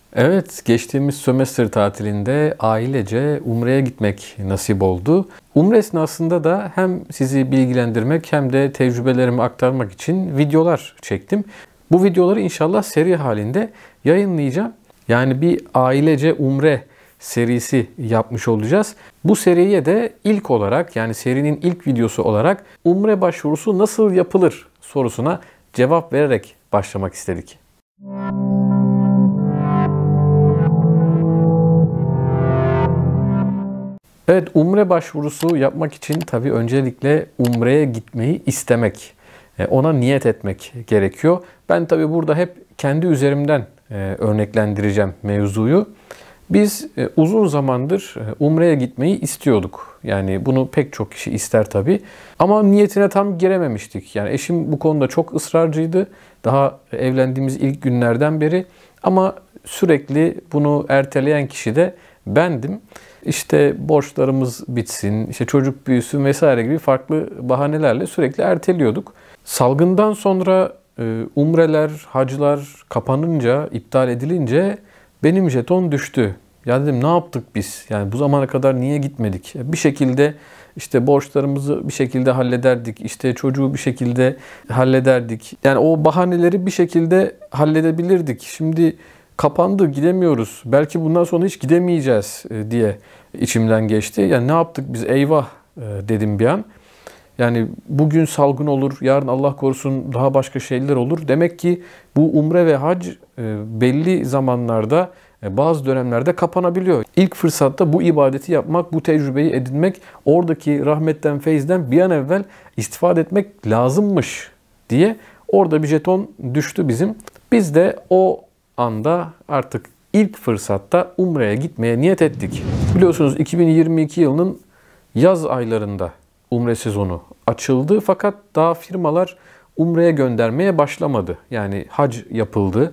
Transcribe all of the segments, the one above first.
Evet, geçtiğimiz sömestr tatilinde ailece Umre'ye gitmek nasip oldu. Umre esnasında da hem sizi bilgilendirmek hem de tecrübelerimi aktarmak için videolar çektim. Bu videoları inşallah seri halinde yayınlayacağım. Yani bir ailece Umre serisi yapmış olacağız. Bu seriye de ilk olarak, yani serinin ilk videosu olarak Umre başvurusu nasıl yapılır sorusuna cevap vererek başlamak istedik. Evet, Umre başvurusu yapmak için tabii öncelikle Umre'ye gitmeyi istemek, ona niyet etmek gerekiyor. Ben tabii burada hep kendi üzerimden örneklendireceğim mevzuyu. Biz uzun zamandır Umre'ye gitmeyi istiyorduk. Yani bunu pek çok kişi ister tabii. Ama niyetine tam girememiştik. Yani eşim bu konuda çok ısrarcıydı. Daha evlendiğimiz ilk günlerden beri. Ama sürekli bunu erteleyen kişi de bendim. İşte borçlarımız bitsin, işte çocuk büyüsün vesaire gibi farklı bahanelerle sürekli erteliyorduk. Salgından sonra umreler, hacılar kapanınca, iptal edilince benim jeton düştü. Ya dedim, ne yaptık biz? Yani bu zamana kadar niye gitmedik? Bir şekilde işte borçlarımızı bir şekilde hallederdik. İşte çocuğu bir şekilde hallederdik. Yani o bahaneleri bir şekilde halledebilirdik. Şimdi kapandı, gidemiyoruz. Belki bundan sonra hiç gidemeyeceğiz diye içimden geçti. Yani ne yaptık biz? Eyvah dedim bir an. Yani bugün salgın olur, yarın Allah korusun daha başka şeyler olur. Demek ki bu umre ve hac belli zamanlarda, bazı dönemlerde kapanabiliyor. İlk fırsatta bu ibadeti yapmak, bu tecrübeyi edinmek, oradaki rahmetten, feyizden bir an evvel istifade etmek lazımmış diye orada bir jeton düştü bizim. Biz de o anda artık ilk fırsatta Umre'ye gitmeye niyet ettik. Biliyorsunuz 2022 yılının yaz aylarında Umre sezonu açıldı, fakat daha firmalar Umre'ye göndermeye başlamadı. Yani hac yapıldı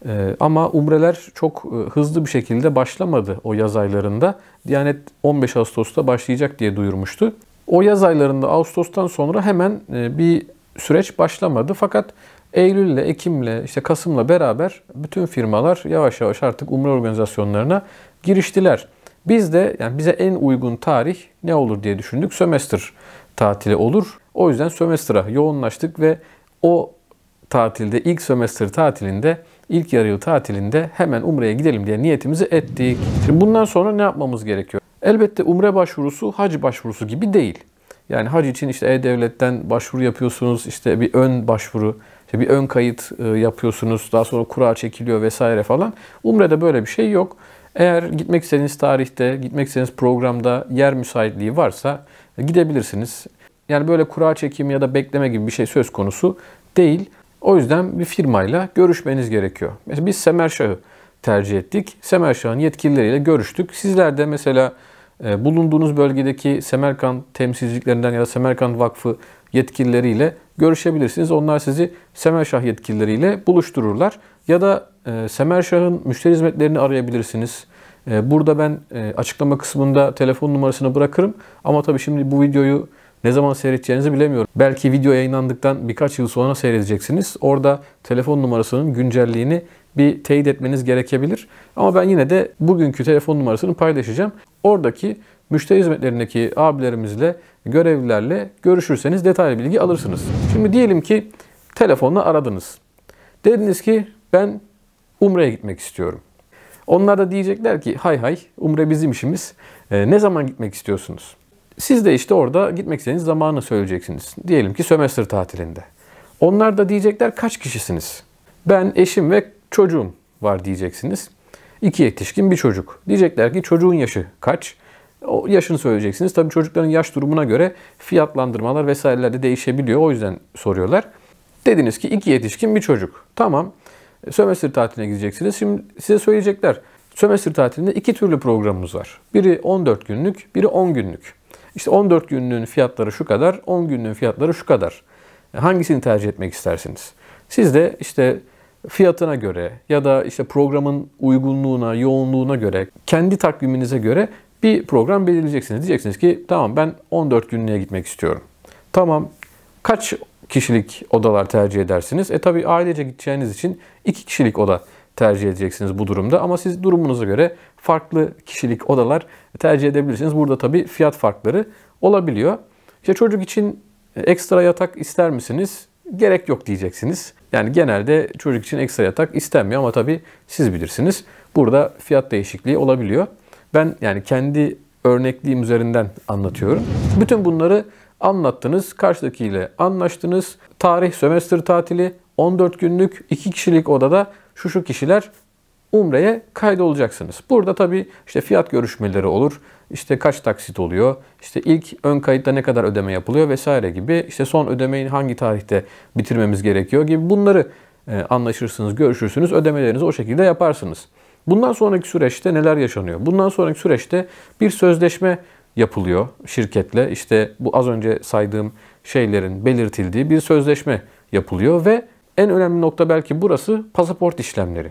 ama Umreler çok hızlı bir şekilde başlamadı o yaz aylarında. Diyanet 15 Ağustos'ta başlayacak diye duyurmuştu. O yaz aylarında Ağustos'tan sonra hemen bir süreç başlamadı, fakat Eylül'le, Ekim'le, işte Kasım'la beraber bütün firmalar yavaş yavaş artık Umre organizasyonlarına giriştiler. Biz de, yani bize en uygun tarih ne olur diye düşündük. Sömestr tatili olur. O yüzden sömestra yoğunlaştık ve o tatilde, ilk sömestr tatilinde, ilk yarı yıl tatilinde hemen Umre'ye gidelim diye niyetimizi ettik. Şimdi bundan sonra ne yapmamız gerekiyor? Elbette Umre başvurusu hac başvurusu gibi değil. Yani hac için işte E-Devlet'ten başvuru yapıyorsunuz, işte bir ön başvuru, işte bir ön kayıt yapıyorsunuz, daha sonra kura çekiliyor vesaire falan. Umre'de böyle bir şey yok. Eğer gitmek istediğiniz tarihte, gitmek istediğiniz programda yer müsaitliği varsa gidebilirsiniz. Yani böyle kura çekimi ya da bekleme gibi bir şey söz konusu değil. O yüzden bir firmayla görüşmeniz gerekiyor. Mesela biz Semerşah'ı tercih ettik. Semerşah'ın yetkilileriyle görüştük. Sizler de mesela bulunduğunuz bölgedeki Semerkant temsilciliklerinden ya da Semerkant Vakfı yetkilileriyle görüşebilirsiniz. Onlar sizi Semerşah yetkilileriyle buluştururlar. Ya da Semerşah'ın müşteri hizmetlerini arayabilirsiniz. Burada ben açıklama kısmında telefon numarasını bırakırım. Ama tabii şimdi bu videoyu ne zaman seyredeceğinizi bilemiyorum. Belki video yayınlandıktan birkaç yıl sonra seyredeceksiniz. Orada telefon numarasının güncelliğini bir teyit etmeniz gerekebilir. Ama ben yine de bugünkü telefon numarasını paylaşacağım. Oradaki müşteri hizmetlerindeki abilerimizle, görevlilerle görüşürseniz detaylı bilgi alırsınız. Şimdi diyelim ki telefonla aradınız. Dediniz ki ben Umre'ye gitmek istiyorum. Onlar da diyecekler ki hay hay, Umre bizim işimiz. Ne zaman gitmek istiyorsunuz? Siz de işte orada gitmek istediğiniz zamanı söyleyeceksiniz. Diyelim ki sömestr tatilinde. Onlar da diyecekler kaç kişisiniz? Ben, eşim ve çocuğum var diyeceksiniz. 2 yetişkin, bir çocuk. Diyecekler ki çocuğun yaşı kaç? O yaşını söyleyeceksiniz. Tabii çocukların yaş durumuna göre fiyatlandırmalar vesaireler de değişebiliyor. O yüzden soruyorlar. Dediniz ki 2 yetişkin, bir çocuk. Tamam. Sömestr tatiline gideceksiniz. Şimdi size söyleyecekler. Sömestr tatilinde 2 türlü programımız var. Biri 14 günlük, biri 10 günlük. İşte 14 günlüğün fiyatları şu kadar, 10 günlüğün fiyatları şu kadar. Hangisini tercih etmek istersiniz? Siz de işte fiyatına göre ya da işte programın uygunluğuna, yoğunluğuna göre, kendi takviminize göre bir program belirleyeceksiniz. Diyeceksiniz ki tamam, ben 14 günlüğe gitmek istiyorum. Tamam, kaç kişilik odalar tercih edersiniz? Tabii ailece gideceğiniz için 2 kişilik oda tercih edeceksiniz bu durumda. Ama siz durumunuza göre farklı kişilik odalar tercih edebilirsiniz. Burada tabii fiyat farkları olabiliyor. İşte çocuk için ekstra yatak ister misiniz? Gerek yok diyeceksiniz. Yani genelde çocuk için ekstra yatak istenmiyor ama tabii siz bilirsiniz. Burada fiyat değişikliği olabiliyor. Ben yani kendi örnekliğim üzerinden anlatıyorum. Bütün bunları anlattınız, karşıdakiyle anlaştınız. Tarih sömestr tatili, 14 günlük 2 kişilik odada şu kişiler Umre'ye kaydolacaksınız. Burada tabii işte fiyat görüşmeleri olur. İşte kaç taksit oluyor? İşte ilk ön kayıtta ne kadar ödeme yapılıyor vesaire gibi. İşte son ödemeyi hangi tarihte bitirmemiz gerekiyor gibi bunları anlaşırsınız, görüşürsünüz. Ödemelerinizi o şekilde yaparsınız. Bundan sonraki süreçte neler yaşanıyor? Bundan sonraki süreçte bir sözleşme yapılıyor şirketle. İşte bu az önce saydığım şeylerin belirtildiği bir sözleşme yapılıyor ve en önemli nokta belki burası pasaport işlemleri.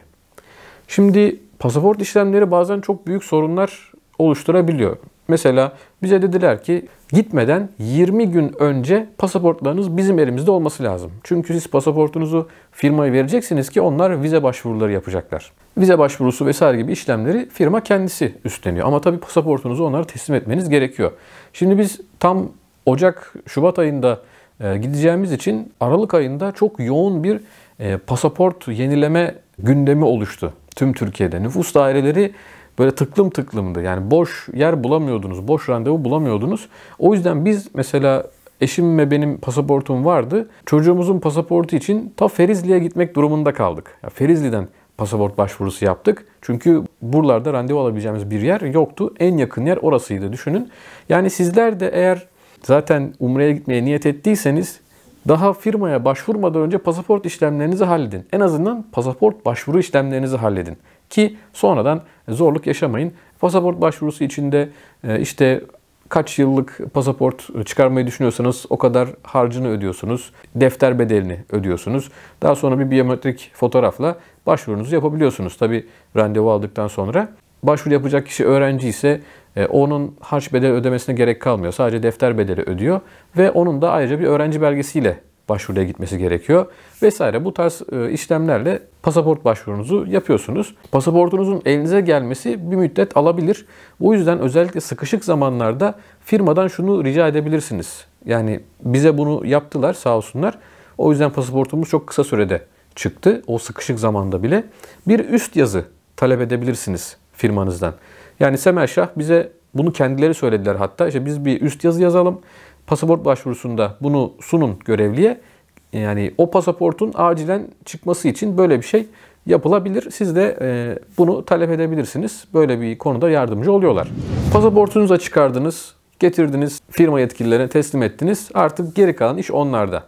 Şimdi pasaport işlemleri bazen çok büyük sorunlar oluşturabiliyor. Mesela bize dediler ki gitmeden 20 gün önce pasaportlarınız bizim elimizde olması lazım. Çünkü siz pasaportunuzu firmaya vereceksiniz ki onlar vize başvuruları yapacaklar. Vize başvurusu vesaire gibi işlemleri firma kendisi üstleniyor. Ama tabii pasaportunuzu onlara teslim etmeniz gerekiyor. Şimdi biz tam Ocak-Şubat ayında gideceğimiz için Aralık ayında çok yoğun bir pasaport yenileme gündemi oluştu tüm Türkiye'de. Nüfus daireleri böyle tıklım tıklımdı. Yani boş yer bulamıyordunuz, boş randevu bulamıyordunuz. O yüzden biz mesela eşim ve benim pasaportum vardı. Çocuğumuzun pasaportu için ta Ferizli'ye gitmek durumunda kaldık. Ya Ferizli'den pasaport başvurusu yaptık. Çünkü buralarda randevu alabileceğimiz bir yer yoktu. En yakın yer orasıydı düşünün. Yani sizler de eğer zaten Umre'ye gitmeye niyet ettiyseniz daha firmaya başvurmadan önce pasaport işlemlerinizi halledin. En azından pasaport başvuru işlemlerinizi halledin. Ki sonradan zorluk yaşamayın. Pasaport başvurusu içinde işte kaç yıllık pasaport çıkarmayı düşünüyorsanız o kadar harcını ödüyorsunuz. Defter bedelini ödüyorsunuz. Daha sonra bir biyometrik fotoğrafla başvurunuzu yapabiliyorsunuz. Tabii randevu aldıktan sonra. Başvuru yapacak kişi öğrenci ise onun harç bedeli ödemesine gerek kalmıyor. Sadece defter bedeli ödüyor ve onun da ayrıca bir öğrenci belgesiyle başvuruya gitmesi gerekiyor vesaire. Bu tarz işlemlerle pasaport başvurunuzu yapıyorsunuz. Pasaportunuzun elinize gelmesi bir müddet alabilir. O yüzden özellikle sıkışık zamanlarda firmadan şunu rica edebilirsiniz. Yani bize bunu yaptılar sağ olsunlar. O yüzden pasaportumuz çok kısa sürede çıktı. O sıkışık zamanda bile bir üst yazı talep edebilirsiniz firmanızdan. Yani Semerşah bize bunu kendileri söylediler hatta. İşte biz bir üst yazı yazalım. Pasaport başvurusunda bunu sunun görevliye. Yani o pasaportun acilen çıkması için böyle bir şey yapılabilir. Siz de bunu talep edebilirsiniz. Böyle bir konuda yardımcı oluyorlar. Pasaportunuzu çıkardınız, getirdiniz, firma yetkililerine teslim ettiniz. Artık geri kalan iş onlarda.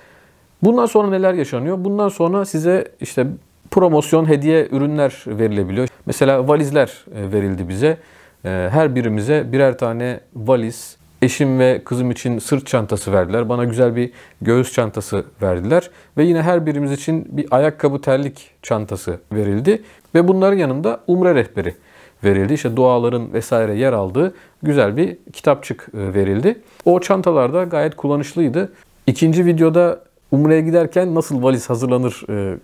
Bundan sonra neler yaşanıyor? Bundan sonra size işte promosyon, hediye ürünler verilebiliyor. Mesela valizler verildi bize. Her birimize birer tane valiz, eşim ve kızım için sırt çantası verdiler. Bana güzel bir göğüs çantası verdiler. Ve yine her birimiz için bir ayakkabı terlik çantası verildi. Ve bunların yanında Umre rehberi verildi. İşte duaların vesaire yer aldığı güzel bir kitapçık verildi. O çantalar da gayet kullanışlıydı. İkinci videoda Umre'ye giderken nasıl valiz hazırlanır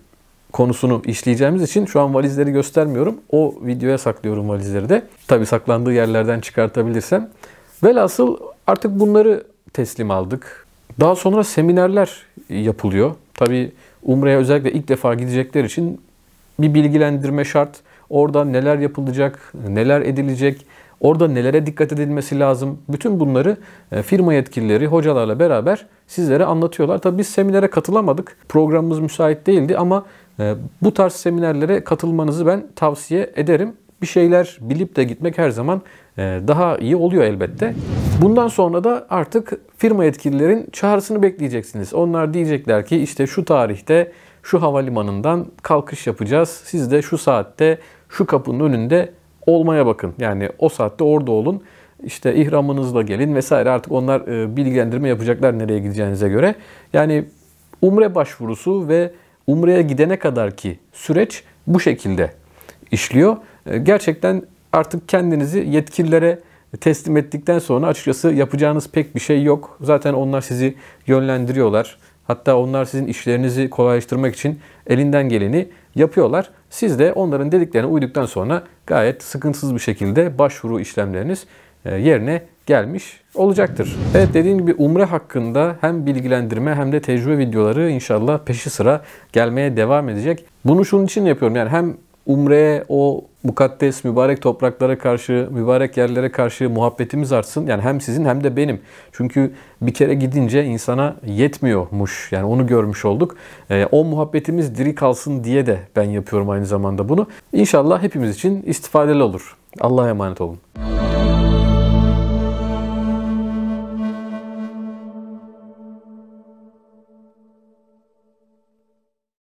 konusunu işleyeceğimiz için şu an valizleri göstermiyorum. O videoya saklıyorum valizleri de. Tabii saklandığı yerlerden çıkartabilirsem. Velhasıl artık bunları teslim aldık. Daha sonra seminerler yapılıyor. Tabii Umre'ye özellikle ilk defa gidecekler için bir bilgilendirme şart. Orada neler yapılacak, neler edilecek, orada nelere dikkat edilmesi lazım. Bütün bunları firma yetkilileri, hocalarla beraber sizlere anlatıyorlar. Tabii biz seminere katılamadık. Programımız müsait değildi ama bu tarz seminerlere katılmanızı ben tavsiye ederim. Bir şeyler bilip de gitmek her zaman daha iyi oluyor elbette. Bundan sonra da artık firma yetkililerin çağrısını bekleyeceksiniz. Onlar diyecekler ki işte şu tarihte şu havalimanından kalkış yapacağız. Siz de şu saatte şu kapının önünde olmaya bakın. Yani o saatte orada olun. İşte ihramınızla gelin vesaire. Artık onlar bilgilendirme yapacaklar nereye gideceğinize göre. Yani Umre başvurusu ve Umre'ye gidene kadarki süreç bu şekilde işliyor. Gerçekten artık kendinizi yetkililere teslim ettikten sonra açıkçası yapacağınız pek bir şey yok. Zaten onlar sizi yönlendiriyorlar. Hatta onlar sizin işlerinizi kolaylaştırmak için elinden geleni yapıyorlar. Siz de onların dediklerine uyduktan sonra gayet sıkıntısız bir şekilde başvuru işlemleriniz yerine gelmiş olacaktır. Evet, dediğim gibi umre hakkında hem bilgilendirme hem de tecrübe videoları inşallah peşi sıra gelmeye devam edecek. Bunu şunun için yapıyorum, yani hem umreye, o mukaddes mübarek topraklara karşı, mübarek yerlere karşı muhabbetimiz artsın. Yani hem sizin hem de benim. Çünkü bir kere gidince insana yetmiyormuş. Yani onu görmüş olduk. O muhabbetimiz diri kalsın diye de ben yapıyorum aynı zamanda bunu. İnşallah hepimiz için istifadeli olur. Allah'a emanet olun.